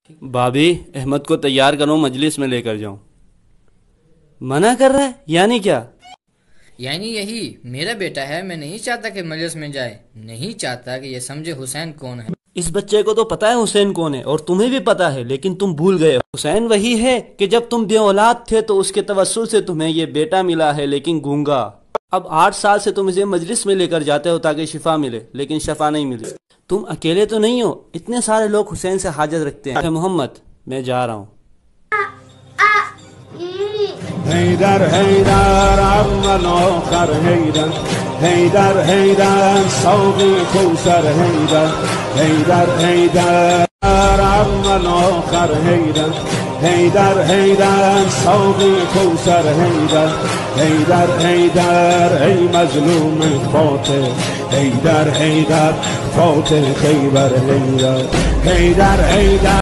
भाभी, अहमद को तैयार करो, मजलिस में लेकर जाऊं। मना कर रहा है यानी क्या? यानी यही, मेरा बेटा है, मैं नहीं चाहता कि मजलिस में जाए, नहीं चाहता कि ये समझे हुसैन कौन है। इस बच्चे को तो पता है हुसैन कौन है, और तुम्हें भी पता है, लेकिन तुम भूल गए हो। हुसैन वही है कि जब तुम बे औलाद थे तो उसके तवस्सुल से तुम्हें ये बेटा मिला है, लेकिन गूंगा। अब 8 साल से तुम इसे मजलिस में लेकर जाते हो ताकि शिफा मिले, लेकिन शिफा नहीं मिली। तुम अकेले तो नहीं हो, इतने सारे लोग हुसैन से हाजत रखते हैं। मोहम्मद, मैं जा रहा हूँ। هيدر هيدر عم الآخر هيدر هيدر هيدر صوبي كوثر هيدر هيدر هيدر عم الآخر هيدر هيدر هيدر صوبي كوثر هيدر هيدر هيدر أي مظلوم فاتح هيدر هيدر فاتح خيبر هيدر هيدر هيدر